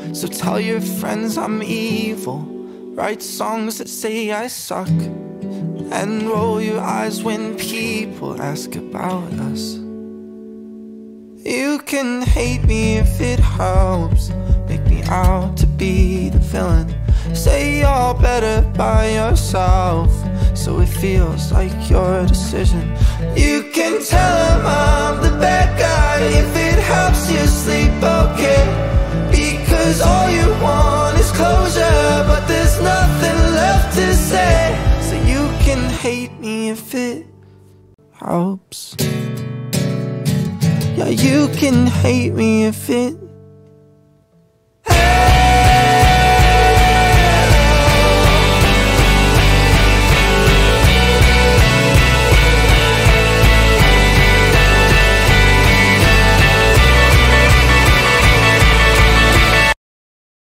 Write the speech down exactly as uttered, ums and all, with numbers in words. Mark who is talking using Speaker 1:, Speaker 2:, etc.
Speaker 1: So tell your friends I'm evil, write songs that say I suck, and roll your eyes when people ask about us. You can hate me if it helps, make me out to be the villain, say you're better by yourself, so it feels like your decision. You can tell them I'm the bad guy if it helps you sleep okay, because all you want is closure, but there's nothing left to say. So you can hate me if it helps. Yeah, you can hate me if it